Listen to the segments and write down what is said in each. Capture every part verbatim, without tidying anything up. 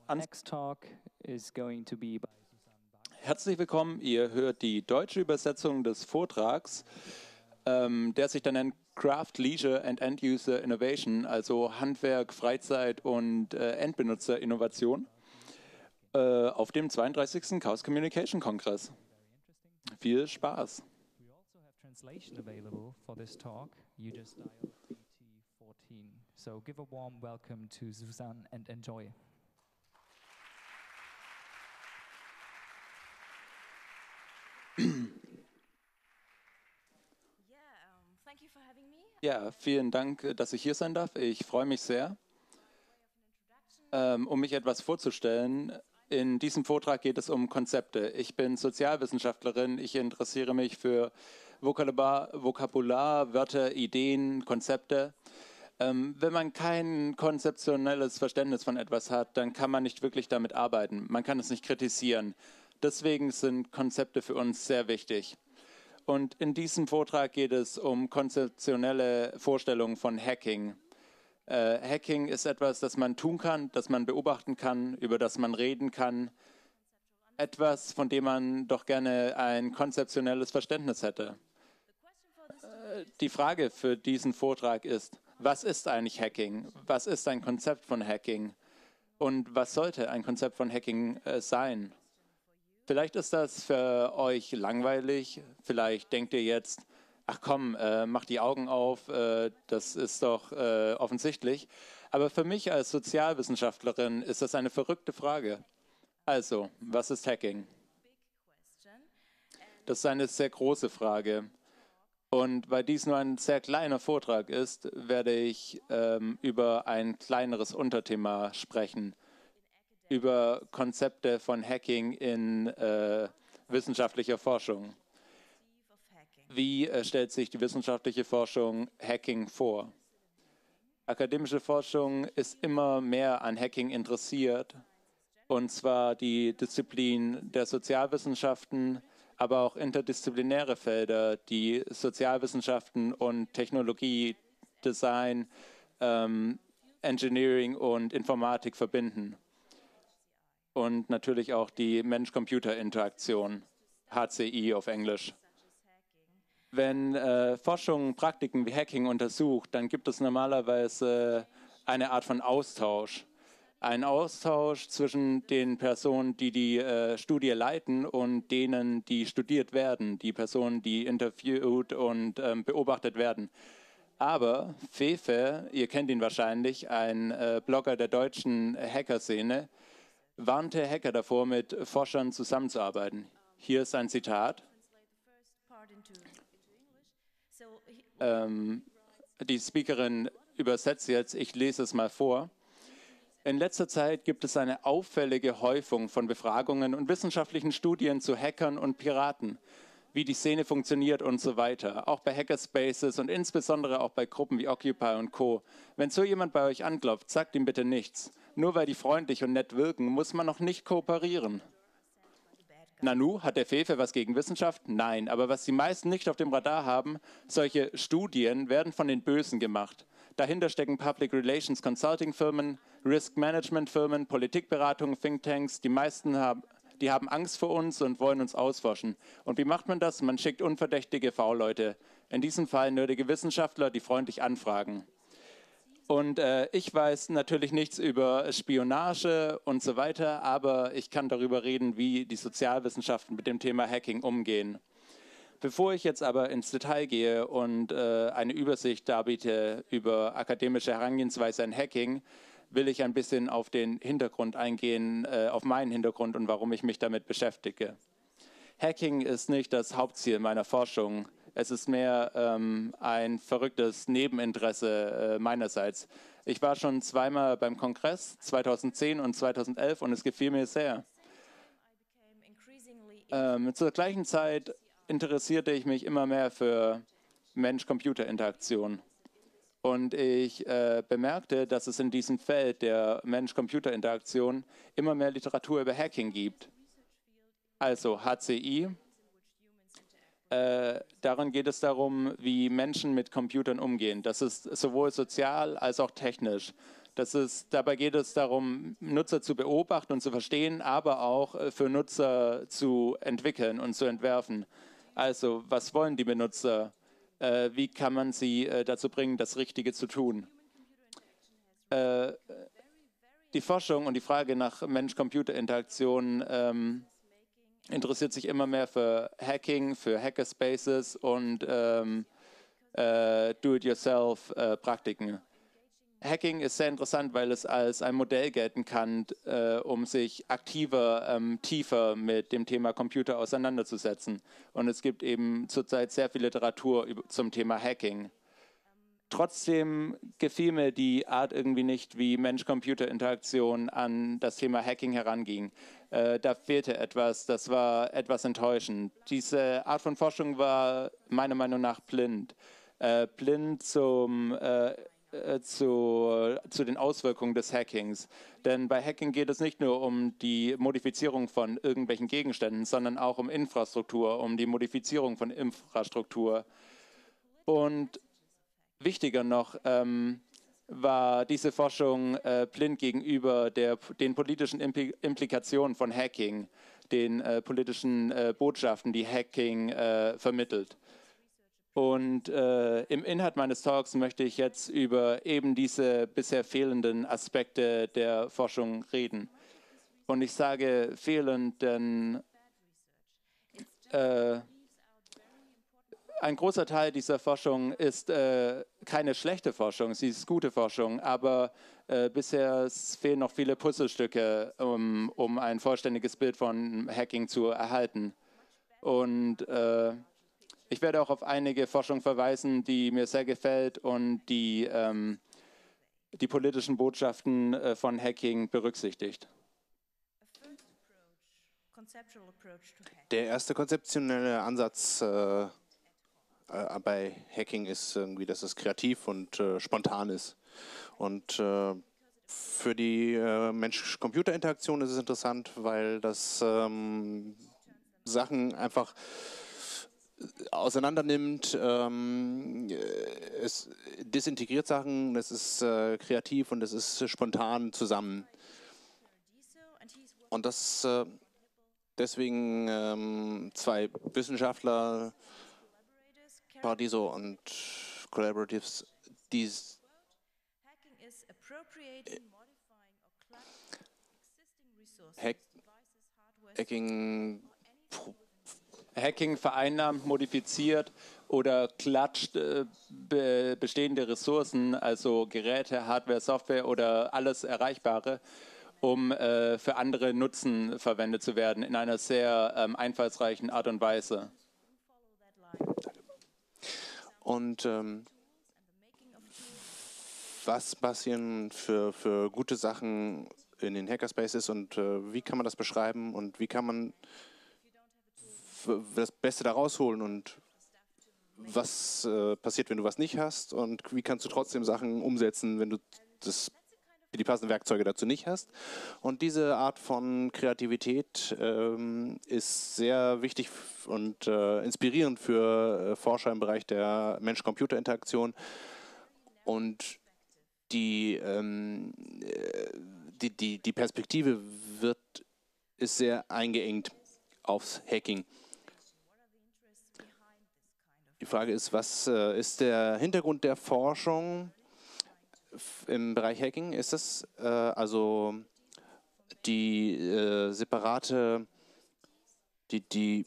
An Next talk is going to be by Herzlich willkommen, ihr hört die deutsche Übersetzung des Vortrags, ähm, der sich dann nennt Craft, Leisure and End-User Innovation, also Handwerk, Freizeit und äh, Endbenutzer-Innovation, äh, auf dem zweiunddreißigsten Chaos Communication Kongress. Viel Spaß! We also have translation available for this talk. You just dial A T fourteen. So give a warm welcome to Susan and enjoy. Ja, vielen Dank, dass ich hier sein darf. Ich freue mich sehr. Ähm, um mich etwas vorzustellen, in diesem Vortrag geht es um Konzepte. Ich bin Sozialwissenschaftlerin. Ich interessiere mich für Vokabular, Vokabular Wörter, Ideen, Konzepte. Ähm, wenn man kein konzeptionelles Verständnis von etwas hat, dann kann man nicht wirklich damit arbeiten. Man kann es nicht kritisieren. Deswegen sind Konzepte für uns sehr wichtig. Und in diesem Vortrag geht es um konzeptionelle Vorstellungen von Hacking. Äh, Hacking ist etwas, das man tun kann, das man beobachten kann, über das man reden kann. Etwas, von dem man doch gerne ein konzeptionelles Verständnis hätte. Äh, die Frage für diesen Vortrag ist, was ist eigentlich Hacking? Was ist ein Konzept von Hacking? Und was sollte ein Konzept von Hacking äh, sein? Vielleicht ist das für euch langweilig. Vielleicht denkt ihr jetzt, ach komm, äh, mach die Augen auf, äh, das ist doch äh, offensichtlich. Aber für mich als Sozialwissenschaftlerin ist das eine verrückte Frage. Also, was ist Hacking? Das ist eine sehr große Frage. Und weil dies nur ein sehr kleiner Vortrag ist, werde ich ähm, über ein kleineres Unterthema sprechen. Über Konzepte von Hacking in äh, wissenschaftlicher Forschung. Wie äh, stellt sich die wissenschaftliche Forschung Hacking vor? Akademische Forschung ist immer mehr an Hacking interessiert, und zwar die Disziplin der Sozialwissenschaften, aber auch interdisziplinäre Felder, die Sozialwissenschaften und Technologie, Design, ähm, Engineering und Informatik verbinden. Und natürlich auch die Mensch-Computer-Interaktion, H C I auf Englisch. Wenn äh, Forschung Praktiken wie Hacking untersucht, dann gibt es normalerweise eine Art von Austausch. Ein Austausch zwischen den Personen, die die äh, Studie leiten und denen, die studiert werden, die Personen, die interviewt und ähm, beobachtet werden. Aber Fefe, ihr kennt ihn wahrscheinlich, ein äh, Blogger der deutschen Hackerszene, warnte Hacker davor, mit Forschern zusammenzuarbeiten. Hier ist ein Zitat. Ähm, die Speakerin übersetzt jetzt, ich lese es mal vor. In letzter Zeit gibt es eine auffällige Häufung von Befragungen und wissenschaftlichen Studien zu Hackern und Piraten, wie die Szene funktioniert und so weiter. Auch bei Hackerspaces und insbesondere auch bei Gruppen wie Occupy und Co. Wenn so jemand bei euch anklopft, sagt ihm bitte nichts. Nur weil die freundlich und nett wirken, muss man noch nicht kooperieren. Nanu, hat der Fefe was gegen Wissenschaft? Nein, aber was die meisten nicht auf dem Radar haben, solche Studien werden von den Bösen gemacht. Dahinter stecken Public Relations Consulting Firmen, Risk Management Firmen, Politikberatungen, Thinktanks. Die meisten haben, die haben Angst vor uns und wollen uns ausforschen. Und wie macht man das? Man schickt unverdächtige V-Leute. In diesem Fall nötige Wissenschaftler, die freundlich anfragen. Und äh, ich weiß natürlich nichts über Spionage und so weiter, aber ich kann darüber reden, wie die Sozialwissenschaften mit dem Thema Hacking umgehen. Bevor ich jetzt aber ins Detail gehe und äh, eine Übersicht darbiete über akademische Herangehensweise an Hacking, will ich ein bisschen auf den Hintergrund eingehen, äh, auf meinen Hintergrund und warum ich mich damit beschäftige. Hacking ist nicht das Hauptziel meiner Forschung. Es ist mehr ähm, ein verrücktes Nebeninteresse äh, meinerseits. Ich war schon zweimal beim Kongress, zweitausendzehn und zweitausendelf, und es gefiel mir sehr. Ähm, zur gleichen Zeit interessierte ich mich immer mehr für Mensch-Computer-Interaktion. Und ich äh, bemerkte, dass es in diesem Feld der Mensch-Computer-Interaktion immer mehr Literatur über Hacking gibt. Also H C I. Äh, darin geht es darum, wie Menschen mit Computern umgehen. Das ist sowohl sozial als auch technisch. Das ist, dabei geht es darum, Nutzer zu beobachten und zu verstehen, aber auch äh, für Nutzer zu entwickeln und zu entwerfen. Also, was wollen die Benutzer? Äh, wie kann man sie äh, dazu bringen, das Richtige zu tun? Äh, die Forschung und die Frage nach Mensch-Computer-Interaktion ähm, interessiert sich immer mehr für Hacking, für Hackerspaces und ähm, äh, Do-it-yourself-Praktiken. Hacking ist sehr interessant, weil es als ein Modell gelten kann, äh, um sich aktiver, ähm, tiefer mit dem Thema Computer auseinanderzusetzen. Und es gibt eben zurzeit sehr viel Literatur über, zum Thema Hacking. Trotzdem gefiel mir die Art irgendwie nicht, wie Mensch-Computer-Interaktion an das Thema Hacking heranging. Äh, da fehlte etwas, das war etwas enttäuschend. Diese Art von Forschung war meiner Meinung nach blind. Äh, blind zum, äh, äh, zu, zu den Auswirkungen des Hackings. Denn bei Hacking geht es nicht nur um die Modifizierung von irgendwelchen Gegenständen, sondern auch um Infrastruktur, um die Modifizierung von Infrastruktur. Und wichtiger noch ähm, war diese Forschung äh, blind gegenüber der, den politischen Impl Implikationen von Hacking, den äh, politischen äh, Botschaften, die Hacking äh, vermittelt. Und äh, im Inhalt meines Talks möchte ich jetzt über eben diese bisher fehlenden Aspekte der Forschung reden. Und ich sage fehlend, denn äh, ein großer Teil dieser Forschung ist äh, keine schlechte Forschung, sie ist gute Forschung, aber äh, bisher fehlen noch viele Puzzlestücke, um, um ein vollständiges Bild von Hacking zu erhalten. Und äh, ich werde auch auf einige Forschung verweisen, die mir sehr gefällt und die ähm, die politischen Botschaften äh, von Hacking berücksichtigt. Der erste konzeptionelle Ansatz äh Äh, bei Hacking ist irgendwie, dass es kreativ und äh, spontan ist. Und äh, für die äh, Mensch-Computer-Interaktion ist es interessant, weil das ähm, Sachen einfach auseinander nimmt, ähm, es disintegriert Sachen, es ist äh, kreativ und es ist spontan zusammen. Und das äh, deswegen ähm, zwei Wissenschaftler, Paradiso und Collaboratives, die Hack Hacking Hacking vereinnahmt, modifiziert oder klatscht äh, be bestehende Ressourcen, also Geräte, Hardware, Software oder alles Erreichbare, um äh, für andere Nutzen verwendet zu werden in einer sehr ähm, einfallsreichen Art und Weise. Und ähm, was passieren für, für gute Sachen in den Hackerspaces und äh, wie kann man das beschreiben und wie kann man das Beste da rausholen und was äh, passiert, wenn du was nicht hast und wie kannst du trotzdem Sachen umsetzen, wenn du das, die passenden Werkzeuge dazu nicht hast. Und diese Art von Kreativität ähm, ist sehr wichtig und äh, inspirierend für äh, Forscher im Bereich der Mensch-Computer-Interaktion. Und die, ähm, die, die, die Perspektive wird, ist sehr eingeengt aufs Hacking. Die Frage ist, was äh, ist der Hintergrund der Forschung im Bereich Hacking? Ist das äh, also die äh, separate, die, die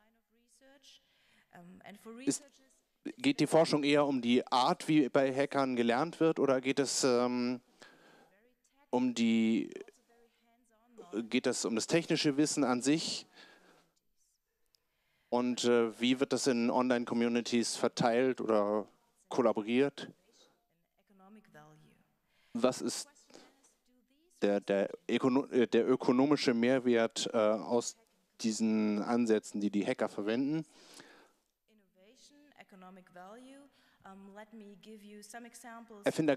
ist, geht die Forschung eher um die Art, wie bei Hackern gelernt wird, oder geht es ähm, um die, geht es um das technische Wissen an sich? Und äh, wie wird das in Online-Communities verteilt oder kollaboriert? Was ist der, der, Ökono der ökonomische Mehrwert äh, aus diesen Ansätzen, die die Hacker verwenden? Erfinder,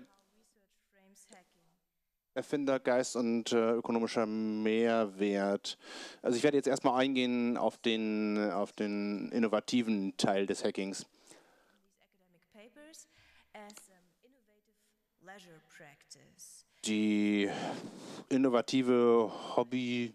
Erfindergeist und äh, ökonomischer Mehrwert. Also ich werde jetzt erstmal eingehen auf den, auf den innovativen Teil des Hackings. die innovative Hobby...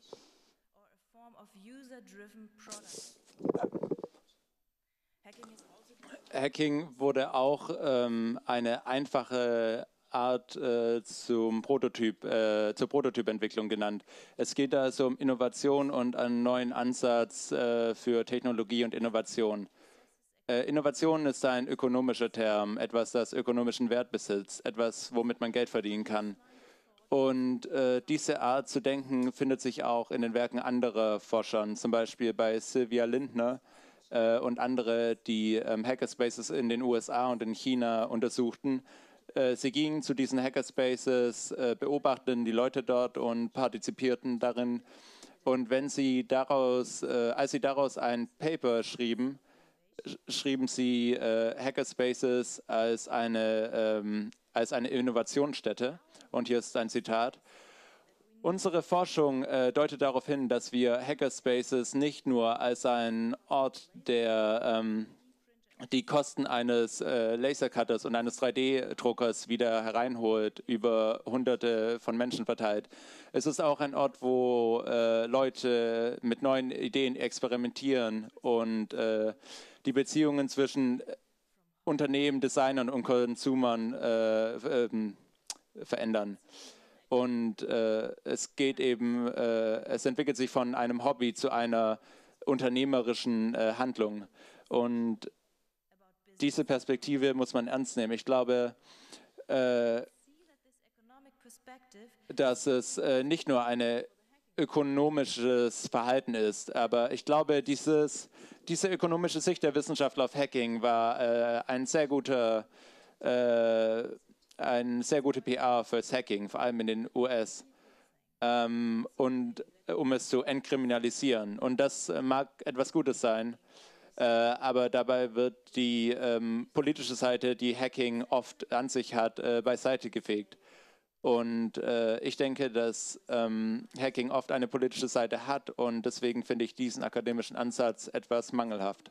Hacking wurde auch ähm, eine einfache Art äh, zum Prototyp, äh, zur Prototypentwicklung genannt. Es geht also um Innovation und einen neuen Ansatz äh, für Technologie und Innovation. Äh, Innovation ist ein ökonomischer Term, etwas, das ökonomischen Wert besitzt, etwas, womit man Geld verdienen kann. Und äh, diese Art zu denken findet sich auch in den Werken anderer Forschern, zum Beispiel bei Sylvia Lindner äh, und andere, die ähm, Hackerspaces in den U S A und in China untersuchten. Äh, sie gingen zu diesen Hackerspaces, äh, beobachteten die Leute dort und partizipierten darin. Und wenn sie daraus, äh, als sie daraus ein Paper schrieben, schrieben sie äh, Hackerspaces als eine, ähm, als eine Innovationsstätte. Und hier ist ein Zitat. Unsere Forschung äh, deutet darauf hin, dass wir Hackerspaces nicht nur als einen Ort, der ähm, die Kosten eines äh, Lasercutters und eines drei D-Druckers wieder hereinholt, über Hunderte von Menschen verteilt. Es ist auch ein Ort, wo äh, Leute mit neuen Ideen experimentieren und äh, die Beziehungen zwischen Unternehmen, Designern und Konsumern äh, ähm, verändern. Und äh, es geht eben, äh, es entwickelt sich von einem Hobby zu einer unternehmerischen äh, Handlung. Und diese Perspektive muss man ernst nehmen. Ich glaube, äh, dass es äh, nicht nur ein ökonomisches Verhalten ist, aber ich glaube, dieses, diese ökonomische Sicht der Wissenschaftler auf Hacking war äh, ein sehr guter äh, ein sehr gute P R fürs Hacking, vor allem in den U S, ähm, und äh, um es zu entkriminalisieren. Und das äh, mag etwas Gutes sein, äh, aber dabei wird die ähm, politische Seite, die Hacking oft an sich hat, äh, beiseite gefegt. Und äh, ich denke, dass ähm, Hacking oft eine politische Seite hat und deswegen finde ich diesen akademischen Ansatz etwas mangelhaft.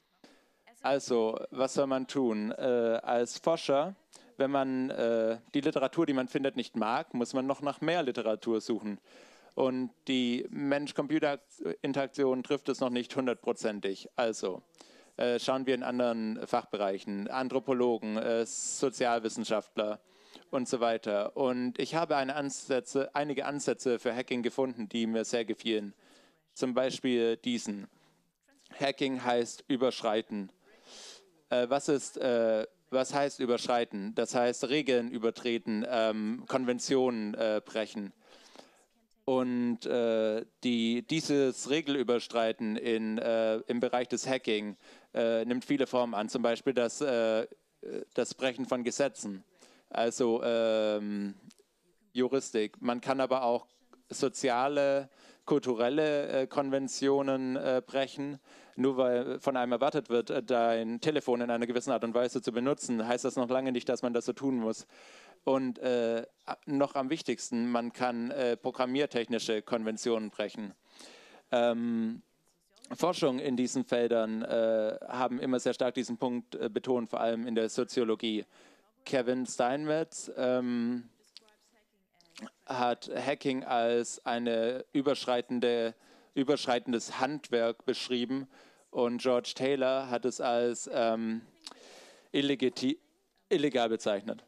Also, was soll man tun? Äh, als Forscher, wenn man äh, die Literatur, die man findet, nicht mag, muss man noch nach mehr Literatur suchen. Und die Mensch-Computer-Interaktion trifft es noch nicht hundertprozentig. Also äh, schauen wir in anderen Fachbereichen, Anthropologen, äh, Sozialwissenschaftler und so weiter. Und ich habe eine Ansätze, einige Ansätze für Hacking gefunden, die mir sehr gefielen. Zum Beispiel diesen. Hacking heißt überschreiten. Äh, was ist äh, Was heißt überschreiten? Das heißt Regeln übertreten, ähm, Konventionen äh, brechen. Und äh, die, dieses Regelüberschreiten in, äh, im Bereich des Hacking äh, nimmt viele Formen an. Zum Beispiel das, äh, das Brechen von Gesetzen, also ähm, Juristik. Man kann aber auch soziale, kulturelle äh, Konventionen äh, brechen. Nur weil von einem erwartet wird, äh, dein Telefon in einer gewissen Art und Weise zu benutzen, heißt das noch lange nicht, dass man das so tun muss. Und äh, noch am wichtigsten, man kann äh, programmiertechnische Konventionen brechen. Ähm, Forschung in diesen Feldern äh, haben immer sehr stark diesen Punkt äh, betont, vor allem in der Soziologie. Kevin Steinmetz ähm, hat Hacking als eine überschreitende, überschreitendes Handwerk beschrieben und George Taylor hat es als ähm, illegal bezeichnet.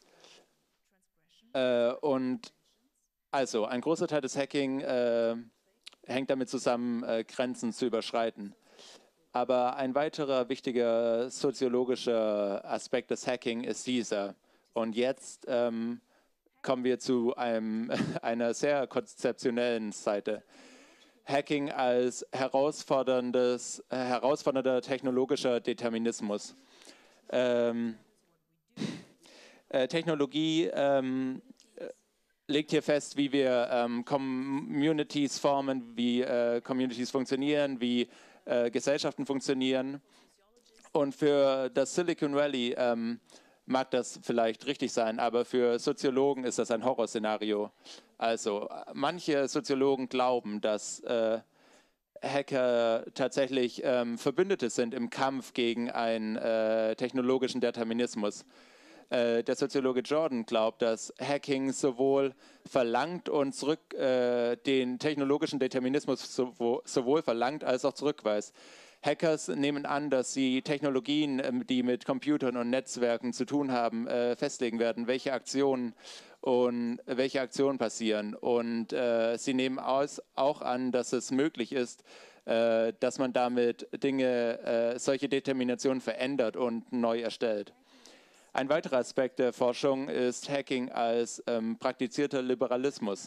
Äh, und also ein großer Teil des Hacking äh, hängt damit zusammen, äh, Grenzen zu überschreiten. Aber ein weiterer wichtiger soziologischer Aspekt des Hacking ist dieser. Und jetzt ähm, kommen wir zu einem, einer sehr konzeptionellen Seite. Hacking als herausforderndes, äh, herausfordernder technologischer Determinismus. Ähm, äh, Technologie ähm, legt hier fest, wie wir ähm, Communities formen, wie äh, Communities funktionieren, wie äh, Gesellschaften funktionieren. Und für das Silicon Valley ähm, mag das vielleicht richtig sein, aber für Soziologen ist das ein Horrorszenario. Also manche Soziologen glauben, dass äh, Hacker tatsächlich ähm, Verbündete sind im Kampf gegen einen äh, technologischen Determinismus. Äh, der Soziologe Jordan glaubt, dass Hacking sowohl verlangt und zurück äh, den technologischen Determinismus sowohl, sowohl verlangt als auch zurückweist. Hackers nehmen an, dass sie Technologien, ähm, die mit Computern und Netzwerken zu tun haben, äh, festlegen werden, welche Aktionen und welche Aktionen passieren. Und äh, sie nehmen aus, auch an, dass es möglich ist, äh, dass man damit Dinge, äh, solche Determinationen verändert und neu erstellt. Ein weiterer Aspekt der Forschung ist Hacking als ähm, praktizierter Liberalismus.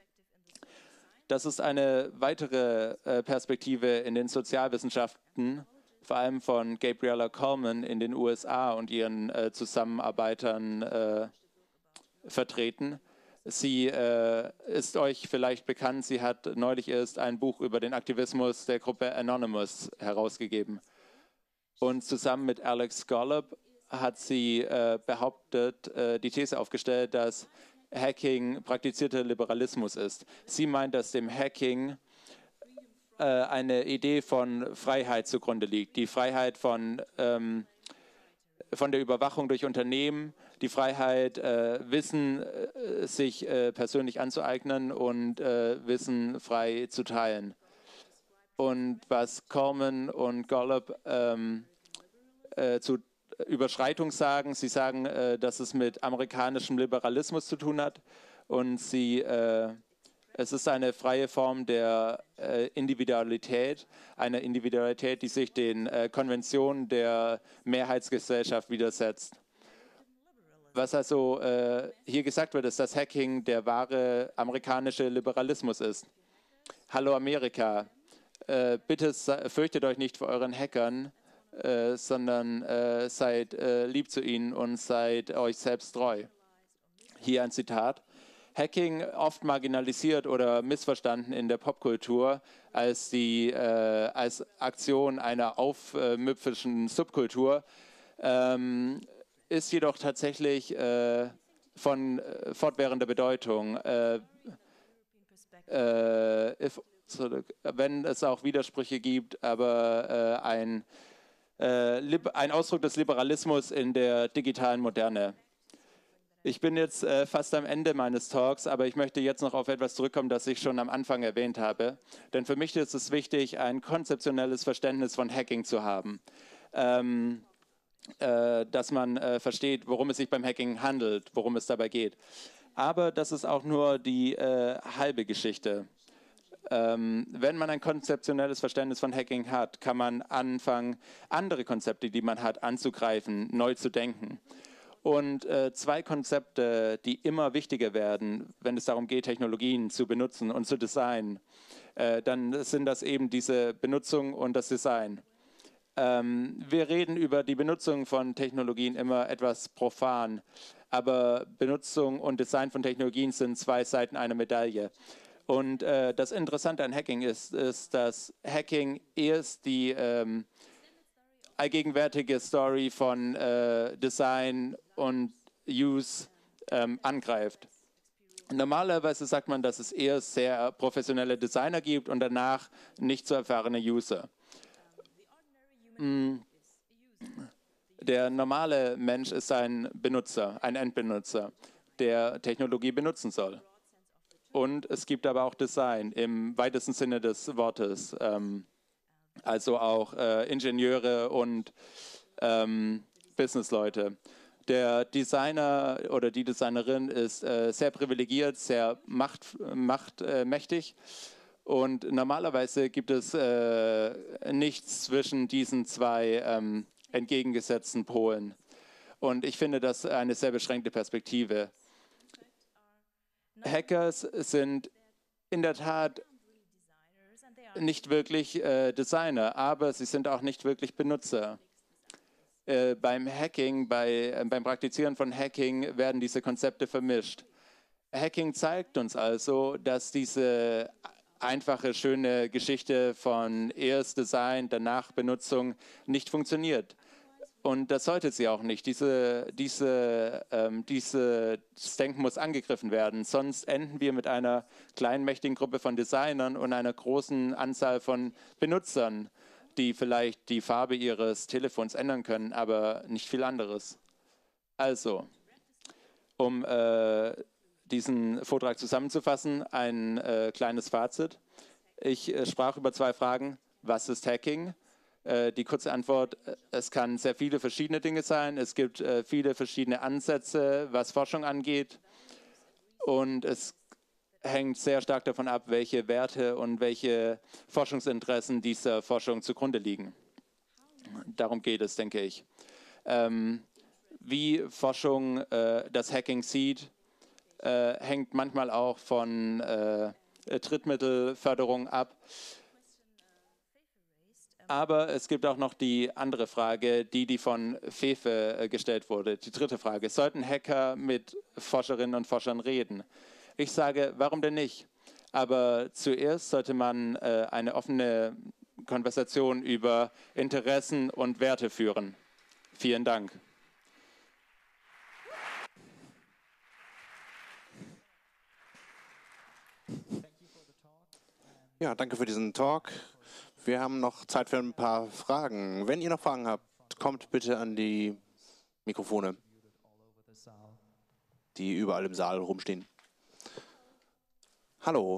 Das ist eine weitere äh, Perspektive in den Sozialwissenschaften, vor allem von Gabriella Coleman in den U S A und ihren äh, Zusammenarbeitern äh, vertreten. Sie äh, ist euch vielleicht bekannt, sie hat neulich erst ein Buch über den Aktivismus der Gruppe Anonymous herausgegeben. Und zusammen mit Alex Golub hat sie äh, behauptet, äh, die These aufgestellt, dass Hacking praktizierter Liberalismus ist. Sie meint, dass dem Hacking äh, eine Idee von Freiheit zugrunde liegt. Die Freiheit von, ähm, von der Überwachung durch Unternehmen, die Freiheit, äh, Wissen äh, sich äh, persönlich anzueignen und äh, Wissen frei zu teilen. Und was Coleman und Golub ähm, äh, zu Überschreitung sagen. Sie sagen, äh, dass es mit amerikanischem Liberalismus zu tun hat und sie, äh, es ist eine freie Form der äh, Individualität, eine Individualität, die sich den äh, Konventionen der Mehrheitsgesellschaft widersetzt. Was also äh, hier gesagt wird, ist, dass Hacking der wahre amerikanische Liberalismus ist. Hallo Amerika, äh, bitte fürchtet euch nicht vor euren Hackern, Äh, sondern äh, seid äh, lieb zu ihnen und seid euch selbst treu. Hier ein Zitat. Hacking, oft marginalisiert oder missverstanden in der Popkultur als, die, äh, als Aktion einer aufmüpfischen Subkultur, ähm, ist jedoch tatsächlich äh, von äh, fortwährender Bedeutung. Äh, äh, if, so, wenn es auch Widersprüche gibt, aber äh, ein ein Ausdruck des Liberalismus in der digitalen Moderne. Ich bin jetzt äh, fast am Ende meines Talks, aber ich möchte jetzt noch auf etwas zurückkommen, das ich schon am Anfang erwähnt habe. Denn für mich ist es wichtig, ein konzeptionelles Verständnis von Hacking zu haben. Ähm, äh, dass man äh, versteht, worum es sich beim Hacking handelt, worum es dabei geht. Aber das ist auch nur die äh, halbe Geschichte. Ähm, wenn man ein konzeptionelles Verständnis von Hacking hat, kann man anfangen, andere Konzepte, die man hat, anzugreifen, neu zu denken. Und äh, zwei Konzepte, die immer wichtiger werden, wenn es darum geht, Technologien zu benutzen und zu designen, äh, dann sind das eben diese Benutzung und das Design. Ähm, wir reden über die Benutzung von Technologien immer etwas profan, aber Benutzung und Design von Technologien sind zwei Seiten einer Medaille. Und äh, das Interessante an Hacking ist, ist, dass Hacking erst die ähm, allgegenwärtige Story von äh, Design und Use ähm, angreift. Normalerweise sagt man, dass es eher sehr professionelle Designer gibt und danach nicht so erfahrene User. Mm. Der normale Mensch ist ein Benutzer, ein Endbenutzer, der Technologie benutzen soll. Und es gibt aber auch Design im weitesten Sinne des Wortes, ähm, also auch äh, Ingenieure und ähm, Businessleute. Der Designer oder die Designerin ist äh, sehr privilegiert, sehr macht, macht, äh, mächtig und normalerweise gibt es äh, nichts zwischen diesen zwei ähm, entgegengesetzten Polen. Und ich finde das eine sehr beschränkte Perspektive. Hackers sind in der Tat nicht wirklich äh, Designer, aber sie sind auch nicht wirklich Benutzer. Äh, beim Hacking, bei, äh, beim Praktizieren von Hacking werden diese Konzepte vermischt. Hacking zeigt uns also, dass diese einfache, schöne Geschichte von erst Design, danach Benutzung nicht funktioniert. Und das sollte sie auch nicht. Diese, diese, ähm, dieses Denken muss angegriffen werden. Sonst enden wir mit einer kleinen, mächtigen Gruppe von Designern und einer großen Anzahl von Benutzern, die vielleicht die Farbe ihres Telefons ändern können, aber nicht viel anderes. Also, Um äh, diesen Vortrag zusammenzufassen, ein äh, kleines Fazit. Ich äh, sprach über zwei Fragen. Was ist Hacking? Äh, die kurze Antwort, äh, es kann sehr viele verschiedene Dinge sein. Es gibt äh, viele verschiedene Ansätze, was Forschung angeht. Und es hängt sehr stark davon ab, welche Werte und welche Forschungsinteressen dieser Forschung zugrunde liegen. Darum geht es, denke ich. Ähm, wie Forschung äh, das Hacking sieht, äh, hängt manchmal auch von äh, Drittmittelförderung ab. Aber es gibt auch noch die andere Frage, die, die von Fefe äh, gestellt wurde. Die dritte Frage. Sollten Hacker mit Forscherinnen und Forschern reden? Ich sage, warum denn nicht? Aber zuerst sollte man äh, eine offene Konversation über Interessen und Werte führen. Vielen Dank. Ja, danke für diesen Talk. Wir haben noch Zeit für ein paar Fragen. Wenn ihr noch Fragen habt, kommt bitte an die Mikrofone, die überall im Saal rumstehen. Hallo.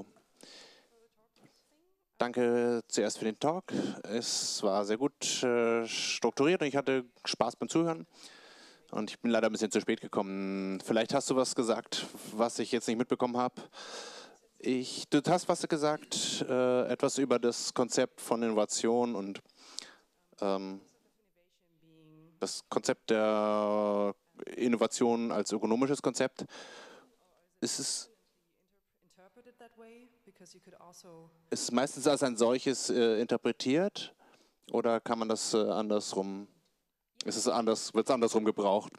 Danke zuerst für den Talk. Es war sehr gut äh, strukturiert und ich hatte Spaß beim Zuhören. Und ich bin leider ein bisschen zu spät gekommen. Vielleicht hast du was gesagt, was ich jetzt nicht mitbekommen habe. Ich, du hast was gesagt, äh, etwas über das Konzept von Innovation und ähm, das Konzept der Innovation als ökonomisches Konzept. Ist es, ist es meistens als ein solches äh, interpretiert oder kann man das äh, andersrum, ist es anders, wird es andersrum gebraucht?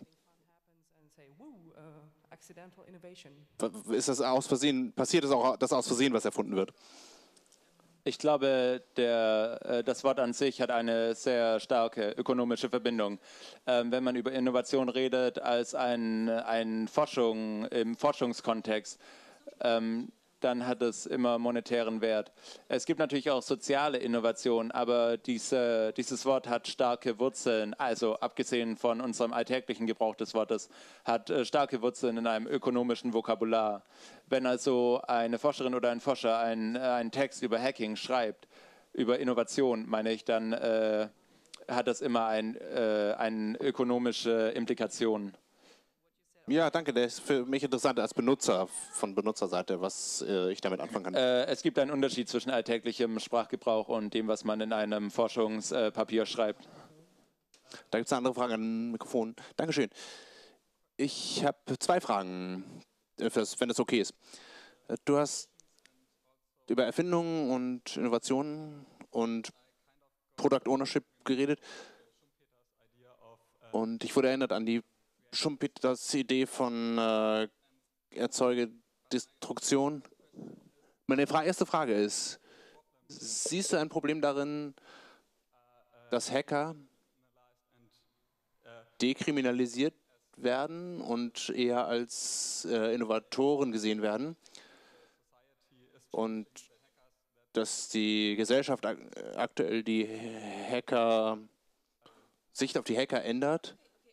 Ist das aus Versehen, passiert es auch das aus Versehen, was erfunden wird? Ich glaube, der, äh, das Wort an sich hat eine sehr starke ökonomische Verbindung. Ähm, wenn man über Innovation redet als ein, ein Forschung im Forschungskontext, ähm, dann hat es immer monetären Wert. Es gibt natürlich auch soziale Innovation, aber diese, dieses Wort hat starke Wurzeln, also abgesehen von unserem alltäglichen Gebrauch des Wortes, hat äh, starke Wurzeln in einem ökonomischen Vokabular. Wenn also eine Forscherin oder ein Forscher einen, äh, einen Text über Hacking schreibt, über Innovation, meine ich, dann äh, hat das immer ein, äh, eine ökonomische Implikation. Ja, danke. Der ist für mich interessant als Benutzer, von Benutzerseite, was äh, ich damit anfangen kann. Äh, es gibt einen Unterschied zwischen alltäglichem Sprachgebrauch und dem, was man in einem Forschungspapier äh, schreibt. Da gibt es eine andere Frage an den Mikrofon. Dankeschön. Ich habe zwei Fragen, wenn es okay ist. Du hast über Erfindungen und Innovationen und Product Ownership geredet. Und ich wurde erinnert an die Schumpeters Idee von äh, Erzeuge Destruktion. Meine Fra- erste Frage ist, siehst du ein Problem darin, dass Hacker dekriminalisiert werden und eher als äh, Innovatoren gesehen werden? Und dass die Gesellschaft ak aktuell die Hacker, Sicht auf die Hacker ändert?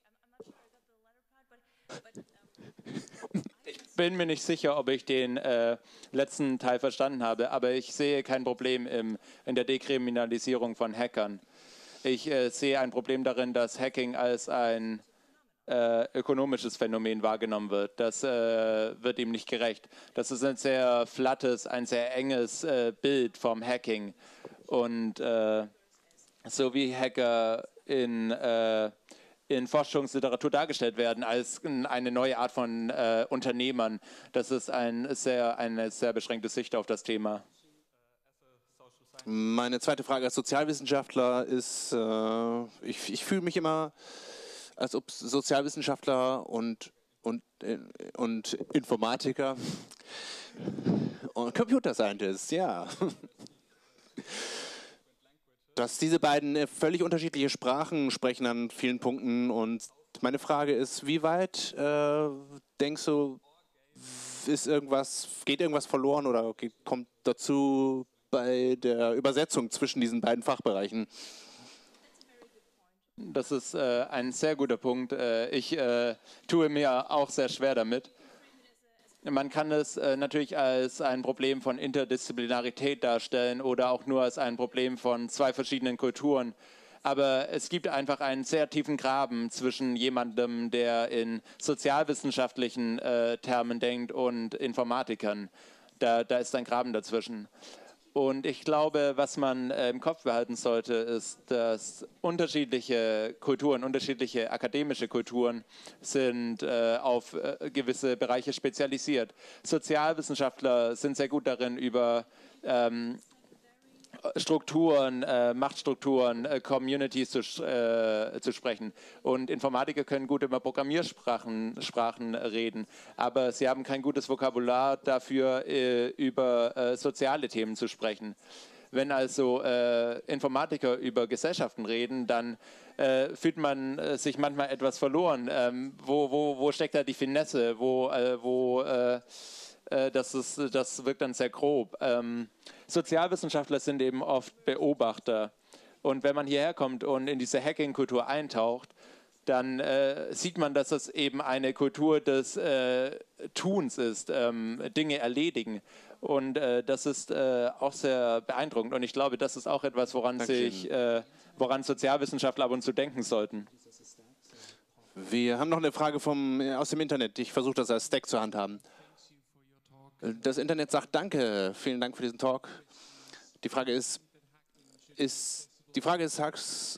Ich bin mir nicht sicher, ob ich den äh, letzten Teil verstanden habe, aber ich sehe kein Problem im, in der Dekriminalisierung von Hackern. Ich äh, sehe ein Problem darin, dass Hacking als ein äh, ökonomisches Phänomen wahrgenommen wird. Das äh, wird ihm nicht gerecht. Das ist ein sehr flattes, ein sehr enges äh, Bild vom Hacking. Und äh, so wie Hacker in äh, in Forschungsliteratur dargestellt werden als eine neue Art von äh, Unternehmern. Das ist ein sehr, eine sehr beschränkte Sicht auf das Thema. Meine zweite Frage als Sozialwissenschaftler ist, äh, ich, ich fühle mich immer, als ob Sozialwissenschaftler und, und, und Informatiker und Computer Scientists, ja, dass diese beiden völlig unterschiedliche Sprachen sprechen an vielen Punkten. Und meine Frage ist, wie weit äh, denkst du, ist irgendwas, geht irgendwas verloren oder geht, kommt dazu bei der Übersetzung zwischen diesen beiden Fachbereichen? Das ist äh, ein sehr guter Punkt. Äh, ich äh, tue mir auch sehr schwer damit. Man kann es äh, natürlich als ein Problem von Interdisziplinarität darstellen oder auch nur als ein Problem von zwei verschiedenen Kulturen. Aber es gibt einfach einen sehr tiefen Graben zwischen jemandem, der in sozialwissenschaftlichen äh, Termen denkt, und Informatikern. Da, da ist ein Graben dazwischen. Und ich glaube, was man äh, im Kopf behalten sollte, ist, dass unterschiedliche Kulturen, unterschiedliche akademische Kulturen sind äh, auf äh, gewisse Bereiche spezialisiert. Sozialwissenschaftler sind sehr gut darin, über ähm, Strukturen, äh, Machtstrukturen, äh, Communities zu, äh, zu sprechen. Und Informatiker können gut über Programmiersprachen Sprachen reden, aber sie haben kein gutes Vokabular dafür, äh, über äh, soziale Themen zu sprechen. Wenn also äh, Informatiker über Gesellschaften reden, dann äh, fühlt man äh, sich manchmal etwas verloren. Ähm, wo, wo, wo steckt da die Finesse? Wo, äh, wo äh, Das, ist, das wirkt dann sehr grob. Ähm, Sozialwissenschaftler sind eben oft Beobachter. Und wenn man hierher kommt und in diese Hacking-Kultur eintaucht, dann äh, sieht man, dass es eben eine Kultur des äh, Tuns ist, ähm, Dinge erledigen. Und äh, das ist äh, auch sehr beeindruckend. Und ich glaube, das ist auch etwas, woran, sich, äh, woran Sozialwissenschaftler ab und zu denken sollten. Wir haben noch eine Frage vom, aus dem Internet. Ich versuche das als Stack zu handhaben. Das Internet sagt Danke, vielen Dank für diesen Talk. Die Frage ist, ist die Frage ist, Hux,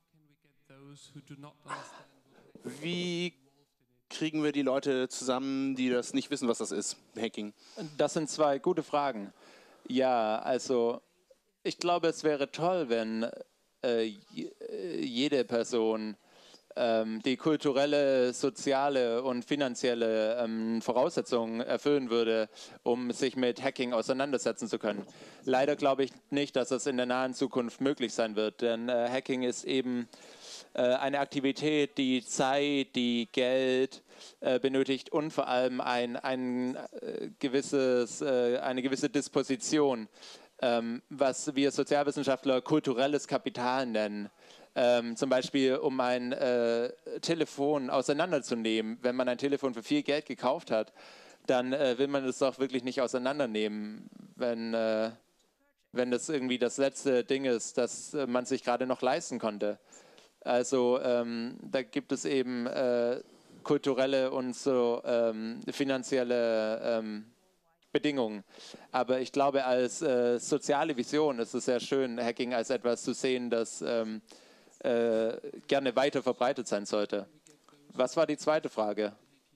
wie kriegen wir die Leute zusammen, die das nicht wissen, was das ist, Hacking? Das sind zwei gute Fragen. Ja, also ich glaube, es wäre toll, wenn äh, jede Person ähm, die kulturelle, soziale und finanzielle ähm, Voraussetzungen erfüllen würde, um sich mit Hacking auseinandersetzen zu können. Leider glaube ich nicht, dass das in der nahen Zukunft möglich sein wird, denn äh, Hacking ist eben äh, eine Aktivität, die Zeit, die Geld äh, benötigt und vor allem ein, ein, äh, gewisses, äh, eine gewisse Disposition, ähm, was wir Sozialwissenschaftler kulturelles Kapital nennen. Ähm, zum Beispiel, um ein äh, Telefon auseinanderzunehmen. Wenn man ein Telefon für viel Geld gekauft hat, dann äh, will man es doch wirklich nicht auseinandernehmen, wenn, äh, wenn das irgendwie das letzte Ding ist, das äh, man sich gerade noch leisten konnte. Also ähm, da gibt es eben äh, kulturelle und so ähm, finanzielle ähm, Bedingungen. Aber ich glaube, als äh, soziale Vision ist es sehr schön, Hacking als etwas zu sehen, das ähm, äh, gerne weiter verbreitet sein sollte. Was war die zweite Frage?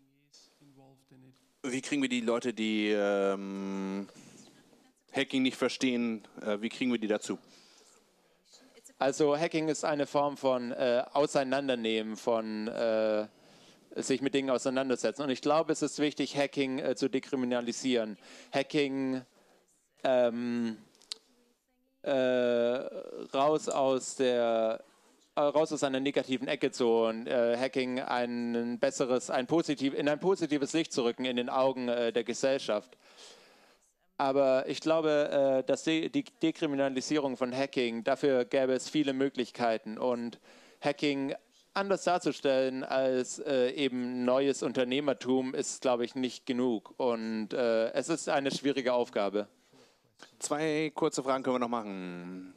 Wie kriegen wir die Leute, die ähm, Hacking nicht verstehen, äh, wie kriegen wir die dazu? Also Hacking ist eine Form von äh, Auseinandernehmen, von äh, sich mit Dingen auseinandersetzen. Und ich glaube, es ist wichtig, Hacking äh, zu dekriminalisieren. Hacking ähm, äh, raus aus der raus aus einer negativen Ecke zu und äh, Hacking ein besseres, ein positiv, in ein positives Licht zu rücken in den Augen äh, der Gesellschaft. Aber ich glaube, äh, dass die, die Dekriminalisierung von Hacking, dafür gäbe es viele Möglichkeiten. Und Hacking anders darzustellen als äh, eben neues Unternehmertum ist, glaube ich, nicht genug. Und äh, es ist eine schwierige Aufgabe. Zwei kurze Fragen können wir noch machen.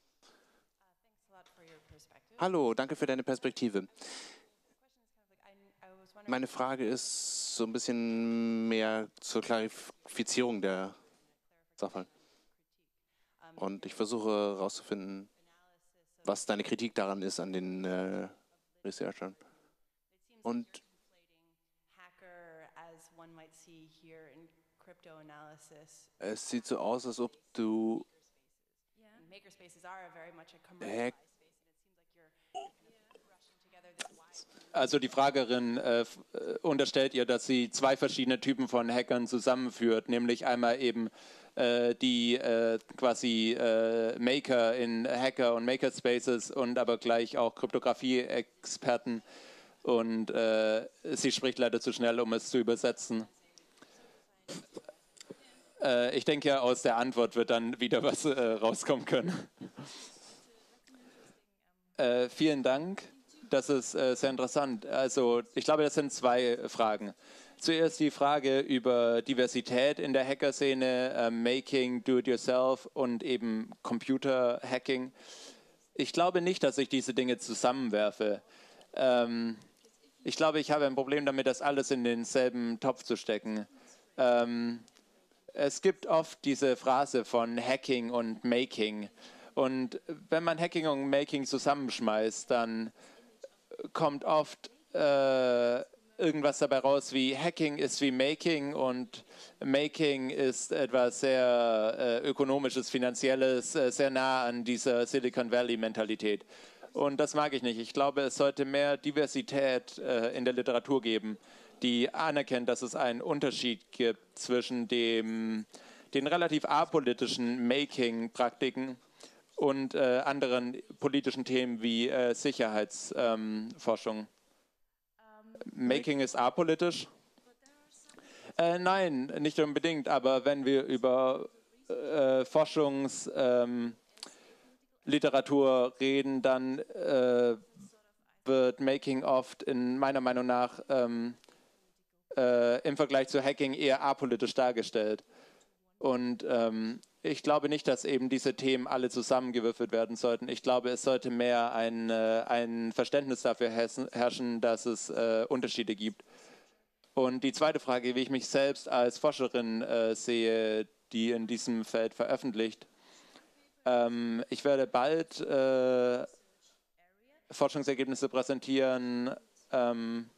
Hallo, danke für deine Perspektive. Meine Frage ist so ein bisschen mehr zur Klarifizierung der Sache. Und ich versuche herauszufinden, was deine Kritik daran ist an den äh, Researchern. Und es sieht so aus, als ob du Hack Also die Fragerin äh, unterstellt ihr, dass sie zwei verschiedene Typen von Hackern zusammenführt, nämlich einmal eben äh, die äh, quasi äh, Maker in Hacker- und Makerspaces und aber gleich auch Kryptographie-Experten. Und äh, sie spricht leider zu schnell, um es zu übersetzen. Äh, ich denke, aus der Antwort wird dann wieder was äh, rauskommen können. äh, vielen Dank. das ist äh, sehr interessant. Also ich glaube, das sind zwei Fragen. Zuerst die Frage über Diversität in der Hacker-Szene, äh, Making, Do-it-yourself und eben Computer-Hacking. Ich glaube nicht, dass ich diese Dinge zusammenwerfe. Ähm, ich glaube, ich habe ein Problem damit, das alles in denselben Topf zu stecken. Ähm, es gibt oft diese Phrase von Hacking und Making. Und wenn man Hacking und Making zusammenschmeißt, dann kommt oft äh, irgendwas dabei raus wie Hacking ist wie Making und Making ist etwas sehr äh, ökonomisches, finanzielles, äh, sehr nah an dieser Silicon Valley-Mentalität. Und das mag ich nicht. Ich glaube, es sollte mehr Diversität äh, in der Literatur geben, die anerkennt, dass es einen Unterschied gibt zwischen dem, den relativ apolitischen Making-Praktiken und äh, anderen politischen Themen wie äh, Sicherheitsforschung. Ähm, Making ist apolitisch? Äh, nein, nicht unbedingt, aber wenn wir über äh, Forschungsliteratur ähm, reden, dann äh, wird Making oft in meiner Meinung nach ähm, äh, im Vergleich zu Hacking eher apolitisch dargestellt. Und ähm, ich glaube nicht, dass eben diese Themen alle zusammengewürfelt werden sollten. Ich glaube, es sollte mehr ein, äh, ein Verständnis dafür herrschen, dass es äh, Unterschiede gibt. Und die zweite Frage, wie ich mich selbst als Forscherin äh, sehe, die in diesem Feld veröffentlicht. Ähm, ich werde bald äh, Forschungsergebnisse präsentieren ähm,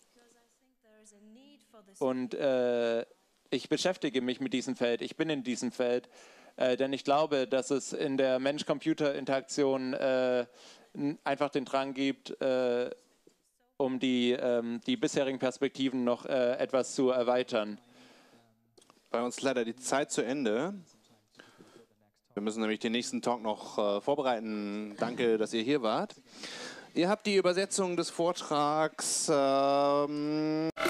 und äh, ich beschäftige mich mit diesem Feld. Ich bin in diesem Feld. Äh, denn ich glaube, dass es in der Mensch-Computer-Interaktion äh, einfach den Drang gibt, äh, um die, ähm, die bisherigen Perspektiven noch äh, etwas zu erweitern. Bei uns ist leider die Zeit zu Ende. Wir müssen nämlich den nächsten Talk noch äh, vorbereiten. Danke, dass ihr hier wart. Ihr habt die Übersetzung des Vortrags. Ähm